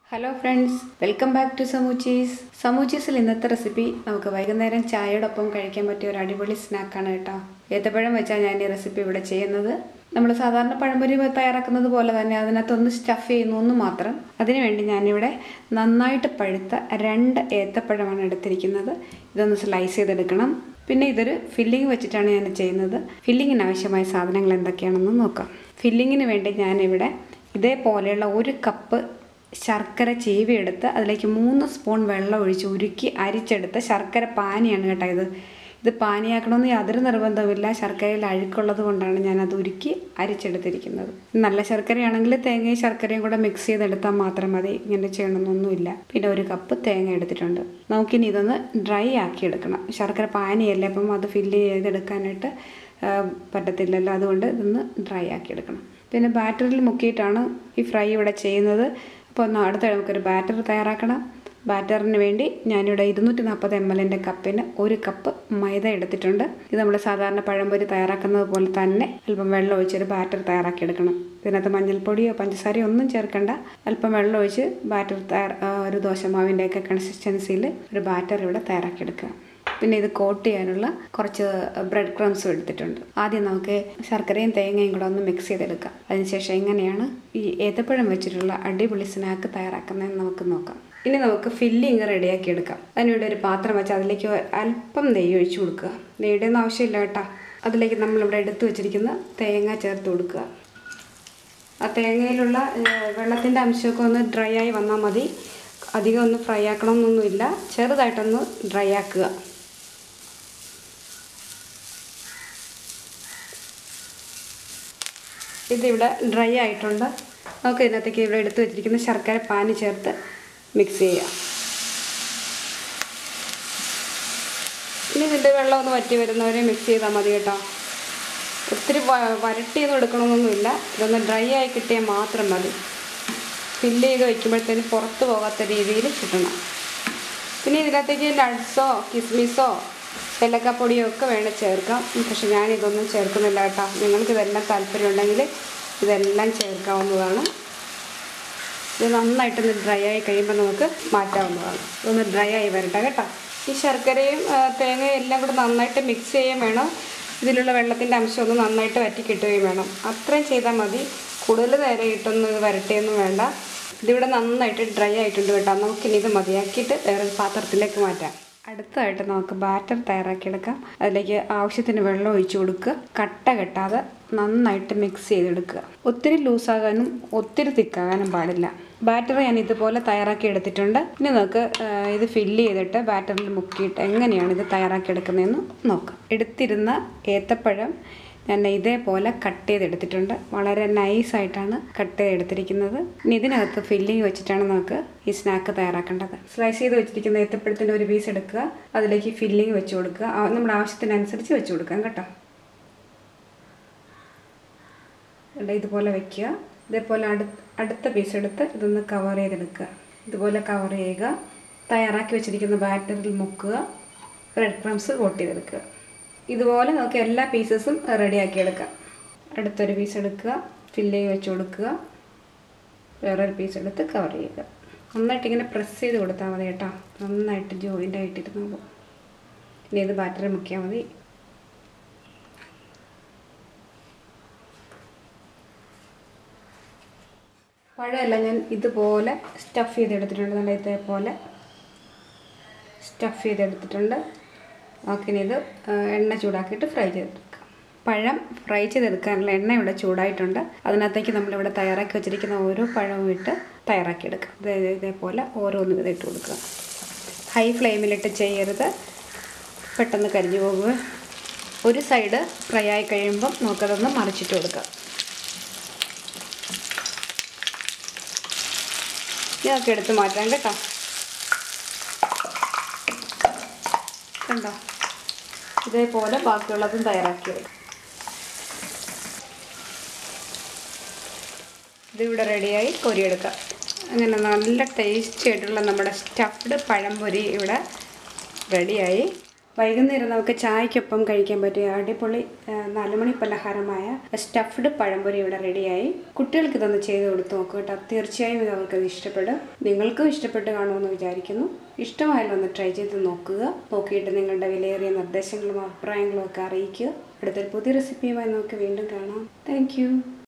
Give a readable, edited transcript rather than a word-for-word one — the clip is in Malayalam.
Hello friends, welcome back to സമൂച്ചീസ്. സമൂച്ചീസിൽ ഇന്നത്തെ റെസിപ്പി നമുക്ക് വൈകുന്നേരം ചായയോടൊപ്പം കഴിക്കാൻ പറ്റിയ ഒരു അടിപൊളി സ്നാക്കാണ് കേട്ടോ. ഏത്തപ്പഴം വെച്ചാൽ ഞാൻ ഈ റെസിപ്പി ഇവിടെ ചെയ്യുന്നത്. നമ്മൾ സാധാരണ പഴംപൊരി തയ്യാറാക്കുന്നത് പോലെ തന്നെ അതിനകത്തൊന്ന് സ്റ്റഫ് ചെയ്യുന്നു ഒന്ന് മാത്രം. അതിനുവേണ്ടി ഞാനിവിടെ നന്നായിട്ട് പഴുത്ത 2 ഏത്തപ്പഴമാണ് എടുത്തിരിക്കുന്നത്. ഇതൊന്ന് സ്ലൈസ് ചെയ്തെടുക്കണം. പിന്നെ ഇതൊരു ഫില്ലിങ് വെച്ചിട്ടാണ് ഞാൻ ചെയ്യുന്നത്. ഫില്ലിങ്ങിന് ആവശ്യമായ സാധനങ്ങൾ എന്തൊക്കെയാണെന്ന് നോക്കാം. ഫില്ലിങ്ങിന് വേണ്ടി ഞാനിവിടെ ഇതേപോലെയുള്ള 1 കപ്പ് ശർക്കര ചീവി എടുത്ത് അതിലേക്ക് 3 സ്പൂൺ വെള്ളം ഒഴിച്ച് ഉരുക്കി അരിച്ചെടുത്ത ശർക്കര പാനിയാണ് കേട്ടോ. ഇത് പാനിയാക്കണമെന്ന് യാതൊരു നിർബന്ധവുമില്ല. ശർക്കരയിൽ അഴുക്കുള്ളത് കൊണ്ടാണ് ഞാനത് ഉരുക്കി അരിച്ചെടുത്തിരിക്കുന്നത്. നല്ല ശർക്കരയാണെങ്കിൽ തേങ്ങയും ശർക്കരയും കൂടെ മിക്സ് ചെയ്തെടുത്താൽ മാത്രം മതി. ഇങ്ങനെ ചെയ്യണമെന്നൊന്നുമില്ല. പിന്നെ 1 കപ്പ് തേങ്ങ എടുത്തിട്ടുണ്ട്. നമുക്കിനി ഇതൊന്ന് ഡ്രൈ ആക്കി എടുക്കണം. ശർക്കര പാനിയല്ലേ, അപ്പം അത് ഫില്ല് ചെയ്തെടുക്കാനായിട്ട് പറ്റത്തില്ലല്ലോ. അതുകൊണ്ട് ഇതൊന്ന് ഡ്രൈ ആക്കി എടുക്കണം. പിന്നെ ബാറ്ററിൽ മുക്കിയിട്ടാണ് ഈ ഫ്രൈ ഇവിടെ ചെയ്യുന്നത്. അപ്പോൾ അടുത്ത നമുക്കൊരു ബാറ്റർ തയ്യാറാക്കണം. ബാറ്ററിന് വേണ്ടി ഞാനിവിടെ 240 ml കപ്പിന് 1 കപ്പ് മൈദ എടുത്തിട്ടുണ്ട്. ഇത് നമ്മൾ സാധാരണ പഴംപൊരി തയ്യാറാക്കുന്നത് പോലെ തന്നെ അല്പം വെള്ളം ഒഴിച്ചൊരു ബാറ്റർ തയ്യാറാക്കിയെടുക്കണം. ഇതിനകത്ത് മഞ്ഞൾപ്പൊടിയോ പഞ്ചസാരയോ ഒന്നും ചേർക്കണ്ട. അല്പം വെള്ളം ഒഴിച്ച് ബാറ്റർ ഒരു ദോശമാവിൻ്റെയൊക്കെ കൺസിസ്റ്റൻസിയിൽ ഒരു ബാറ്റർ ഇവിടെ തയ്യാറാക്കിയെടുക്കുക. പിന്നെ ഇത് കോട്ട് ചെയ്യാനുള്ള കുറച്ച് ബ്രെഡ് ക്രംസും എടുത്തിട്ടുണ്ട്. ആദ്യം നമുക്ക് ശർക്കരയും തേങ്ങയും കൂടെ ഒന്ന് മിക്സ് ചെയ്തെടുക്കാം. അതിനുശേഷം എങ്ങനെയാണ് ഈ ഏത്തപ്പഴം വെച്ചിട്ടുള്ള അടിപൊളി സ്നാക്ക് തയ്യാറാക്കുന്നതെന്ന് നമുക്ക് നോക്കാം. ഇനി നമുക്ക് ഫില്ലിങ് റെഡിയാക്കി എടുക്കാം. അതിനുവേണ്ടി ഒരു പാത്രം വെച്ച് അതിലേക്ക് അല്പം നെയ്യ് ഒഴിച്ചു കൊടുക്കുക. നെയ്യുടെ ഒന്നും ആവശ്യമില്ല കേട്ടോ. അതിലേക്ക് നമ്മളിവിടെ എടുത്തു വെച്ചിരിക്കുന്ന തേങ്ങ ചേർത്ത് കൊടുക്കുക. ആ തേങ്ങയിലുള്ള വെള്ളത്തിൻ്റെ അംശമൊക്കെ ഒന്ന് ഡ്രൈ ആയി വന്നാൽ മതി. അധികം ഒന്ന് ഫ്രൈ ആക്കണമെന്നൊന്നുമില്ല. ചെറുതായിട്ടൊന്ന് ഡ്രൈ ആക്കുക. ഇതിവിടെ ഡ്രൈ ആയിട്ടുണ്ട്. നമുക്ക് ഇതിനകത്തേക്ക് ഇവിടെ എടുത്തു വെച്ചിരിക്കുന്ന ശർക്കര പാനി ചേർത്ത് മിക്സ് ചെയ്യാം. ഇനി ഇതിൻ്റെ വെള്ളം ഒന്ന് വറ്റി വരുന്നവരെ മിക്സ് ചെയ്താൽ മതി കേട്ടോ. ഒത്തിരി വരട്ടിയൊന്നും എടുക്കണമെന്നൊന്നുമില്ല. ഇതൊന്ന് ഡ്രൈ ആയി കിട്ടിയാൽ മാത്രം മതി. ഫില്ല് ചെയ്ത് വയ്ക്കുമ്പോഴത്തേന് പുറത്ത് പോകാത്ത രീതിയിൽ കിട്ടണം. പിന്നെ ഇതിനകത്തേക്ക് നട്ട്സോ കിസ്മിസോ ഏലക്കപ്പൊടിയോ ഒക്കെ വേണം ചേർക്കാം. പക്ഷെ ഞാനിതൊന്നും ചേർക്കുന്നില്ല കേട്ടോ. നിങ്ങൾക്ക് ഇതെല്ലാം താല്പര്യമുണ്ടെങ്കിൽ ഇതെല്ലാം ചേർക്കാവുന്നതാണ്. ഇത് നന്നായിട്ടൊന്ന് ഡ്രൈ ആയി കഴിയുമ്പോൾ നമുക്ക് മാറ്റാവുന്നതാണ്. ഇതൊന്ന് ഡ്രൈ ആയി വരട്ടെ കേട്ടോ. ഈ ശർക്കരയും തേങ്ങയും എല്ലാം കൂടെ നന്നായിട്ട് മിക്സ് ചെയ്യുകയും വേണം. ഇതിലുള്ള വെള്ളത്തിൻ്റെ അംശം ഒന്ന് നന്നായിട്ട് വറ്റി കിട്ടുകയും വേണം. അത്രയും ചെയ്താൽ മതി. കൂടുതൽ നേരം ഇട്ടൊന്നും ഇത് വരട്ടിയൊന്നും വേണ്ട. ഇതിവിടെ നന്നായിട്ട് ഡ്രൈ ആയിട്ടുണ്ട് കേട്ടോ. നമുക്കിനി ഇത് മതിയാക്കിയിട്ട് വേറൊരു പാത്രത്തിലേക്ക് മാറ്റാം. അടുത്തതായിട്ട് നമുക്ക് ബാറ്റർ തയ്യാറാക്കിയെടുക്കാം. അതിലേക്ക് ആവശ്യത്തിന് വെള്ളം ഒഴിച്ചു കൊടുക്കുക. കട്ട കെട്ടാതെ നന്നായിട്ട് മിക്സ് ചെയ്തെടുക്കുക. ഒത്തിരി ലൂസാകാനും ഒത്തിരി തിക്കാകാനും പാടില്ല. ബാറ്റർ ഞാൻ ഇതുപോലെ തയ്യാറാക്കി എടുത്തിട്ടുണ്ട്. ഇനി നമുക്ക് ഇത് ഫില്ല് ചെയ്തിട്ട് ബാറ്ററിൽ മുക്കിയിട്ട് എങ്ങനെയാണ് ഇത് തയ്യാറാക്കിയെടുക്കുന്നതെന്ന് നോക്കാം. എടുത്തിരുന്ന ഏത്തപ്പഴം ഞാൻ ഇതേപോലെ കട്ട് ചെയ്തെടുത്തിട്ടുണ്ട്. വളരെ നൈസായിട്ടാണ് കട്ട് ചെയ്തെടുത്തിരിക്കുന്നത്. ഇനി ഇതിനകത്ത് ഫില്ലിങ് വെച്ചിട്ടാണ് നമുക്ക് ഈ സ്നാക്ക് തയ്യാറാക്കേണ്ടത്. സ്ലൈസ് ചെയ്ത് വെച്ചിരിക്കുന്ന ഏത്തപ്പഴത്തിൻ്റെ ഒരു പീസ് എടുക്കുക. അതിലേക്ക് ഫില്ലിങ് വെച്ച് കൊടുക്കുക. നമ്മുടെ ആവശ്യത്തിനനുസരിച്ച് വെച്ച് കൊടുക്കാം കേട്ടോ. ഇതുപോലെ വയ്ക്കുക. ഇതേപോലെ അടുത്ത പീസ് എടുത്ത് ഇതൊന്ന് കവർ ചെയ്തെടുക്കുക. ഇതുപോലെ കവർ ചെയ്യുക. തയ്യാറാക്കി വെച്ചിരിക്കുന്ന ബാറ്ററിൽ മുക്കുക. ബ്രെഡ് ക്രംസ് കോട്ട് ചെയ്തെടുക്കുക. ഇതുപോലെ നമുക്ക് എല്ലാ പീസസും റെഡിയാക്കിയെടുക്കാം. അടുത്തൊരു പീസ് എടുക്കുക, ഫില്ലിങ് വെച്ച് കൊടുക്കുക. വേറൊരു പീസ് എടുത്ത് കവർ ചെയ്യുക. നന്നായിട്ട് ഇങ്ങനെ പ്രസ് ചെയ്ത് കൊടുത്താൽ മതി കേട്ടോ. നന്നായിട്ട് ജോയിൻ്റ് ആയിട്ടിരുന്നു. ഇനി ഇത് ബാറ്ററി മുക്കിയാൽ മതി. പഴമെല്ലാം ഞാൻ ഇതുപോലെ സ്റ്റഫ് ചെയ്തെടുത്തിട്ടുണ്ട്. നല്ല ഇതേപോലെ സ്റ്റഫ് ചെയ്തെടുത്തിട്ടുണ്ട്. നമുക്കിനി ഇത് എണ്ണ ചൂടാക്കിയിട്ട് ഫ്രൈ ചെയ്തെടുക്കാം. പഴം ഫ്രൈ ചെയ്തെടുക്കാനുള്ള എണ്ണ ഇവിടെ ചൂടായിട്ടുണ്ട്. അതിനകത്തേക്ക് നമ്മളിവിടെ തയ്യാറാക്കി വെച്ചിരിക്കുന്ന ഓരോ പഴവും ഇട്ട് തയ്യാറാക്കിയെടുക്കാം. ഇതേപോലെ ഓരോന്നും ഇത് ഇട്ട് കൊടുക്കുക. ഹൈ ഫ്ലെയിമിലിട്ട് ചെയ്യരുത്, പെട്ടെന്ന് കരിഞ്ഞു പോകുക. ഒരു സൈഡ് ഫ്രൈ ആയി കഴിയുമ്പം നമുക്കതൊന്ന് മറിച്ചിട്ട് കൊടുക്കാം. ഇതൊക്കെ എടുത്ത് മാറ്റാം കേട്ടോ. കണ്ടോ, ഇതേപോലെ ബാക്കിയുള്ളതും തയ്യാറാക്കിയെടുക്കും. ഇതിവിടെ റെഡിയായി കോരിയെടുക്കാം. അങ്ങനെ നല്ല ടേസ്റ്റി ആയിട്ടുള്ള നമ്മുടെ സ്റ്റഫ്ഡ് പഴംപൊരി ഇവിടെ റെഡിയായി. വൈകുന്നേരം നമുക്ക് ചായക്കൊപ്പം കഴിക്കാൻ പറ്റിയ അടിപൊളി 4 മണി പലഹാരമായ സ്റ്റഫ്ഡ് പഴംപൊരി ഇവിടെ റെഡിയായി. കുട്ടികൾക്ക് ഇതൊന്ന് ചെയ്ത് കൊടുത്ത് നോക്കുക കേട്ടോ. തീർച്ചയായും ഇത് അവർക്കത് ഇഷ്ടപ്പെടും. നിങ്ങൾക്കും ഇഷ്ടപ്പെട്ട് കാണുമെന്ന് വിചാരിക്കുന്നു. ഇഷ്ടമായാലും ഒന്ന് ട്രൈ ചെയ്ത് നോക്കുക. നോക്കിയിട്ട് നിങ്ങളുടെ വിലയേറിയ നിർദ്ദേശങ്ങളും അഭിപ്രായങ്ങളും ഒക്കെ അറിയിക്കുക. അടുത്തൊരു പുതിയ റെസിപ്പിയുമായി നമുക്ക് വീണ്ടും കാണാം. താങ്ക്